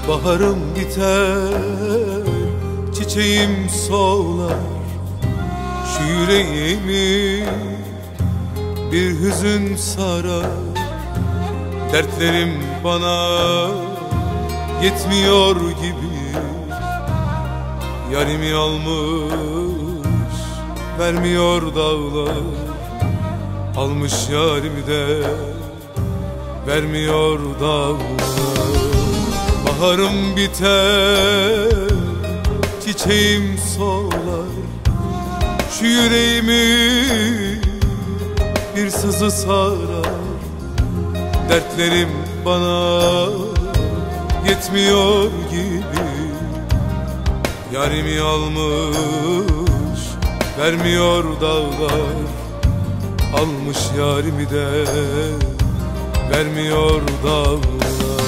Baharım biter, çiçeğim solar, şu yüreğimi bir hüzün sarar. Dertlerim bana yetmiyor gibi, yarimi almış vermiyor dağlar. Almış yarimi de vermiyor dağlar. Baharım biter, çiçeğim solar, şu yüreğimi bir sızı sarar. Dertlerim bana yetmiyor gibi, yarimi almış vermiyor dağlar. Almış yarimi de vermiyor dağlar.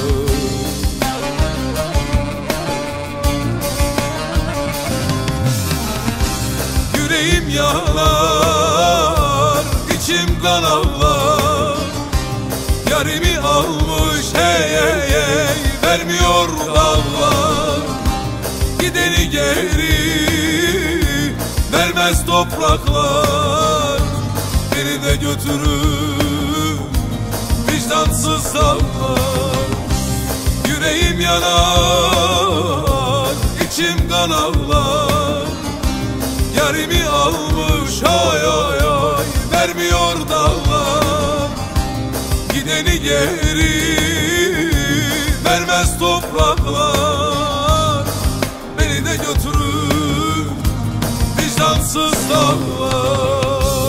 Yüreğim yanar, içim kan ağlar. Yarimi almış hey hey hey, vermiyor dağlar. Gideni geri vermez topraklar. Beni de götürür vicdansız dağlar. Yüreğim yanar, içim kan ağlar. Yarimi almış ay ay ay, vermiyor dağlar. Gideni geri vermez topraklar. Beni de götürür vicdansız dağlar.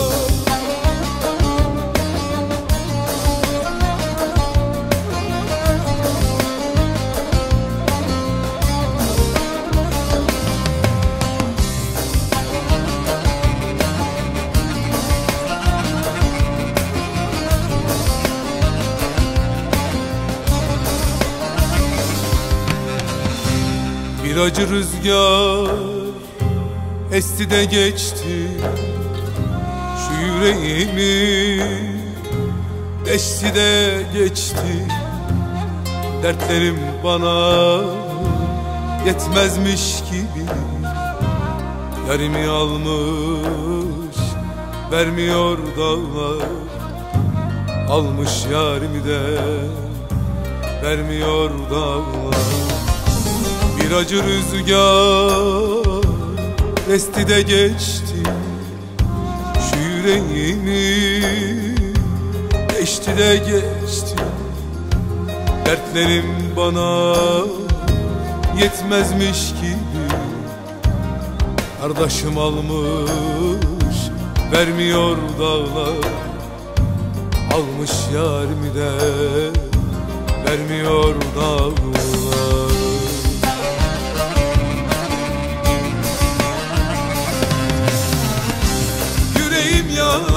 Bir acı rüzgar esti de geçti, şu yüreğimi deşti de geçti. Dertlerim bana yetmezmiş gibi, yarimi almış vermiyor dağlar. Almış yarimi de vermiyor dağlar. Bir acı rüzgar esti de geçti, şu yüreğimi deşti de geçti. Dertlerim bana yetmezmiş gibi, kardeşim almış vermiyor dağlar. Almış yarimi de vermiyor dağlar. Yüreğim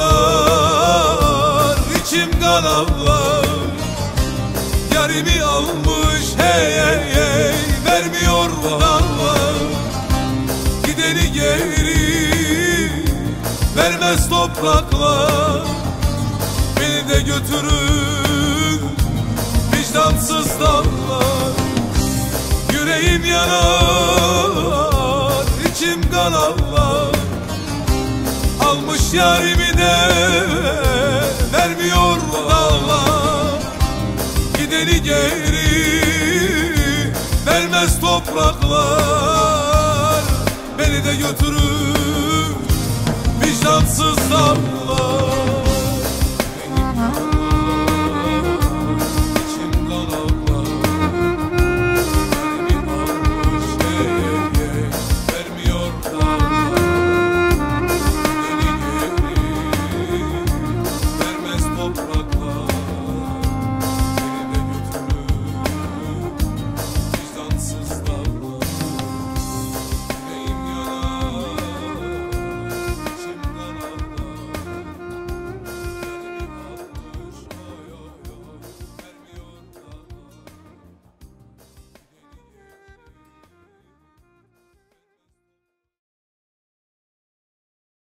yanar, içim kan ağlar. Yarimi almış hey hey hey, vermiyor dağlar. Gideni geri vermez topraklar. Beni de götürür vicdansız dağlar. Yüreğim yanar, içim kan ağlar. Almış yarimi de vermiyor dağlar. Gideni geri vermez topraklar. Beni de götürür vicdansız dağlar.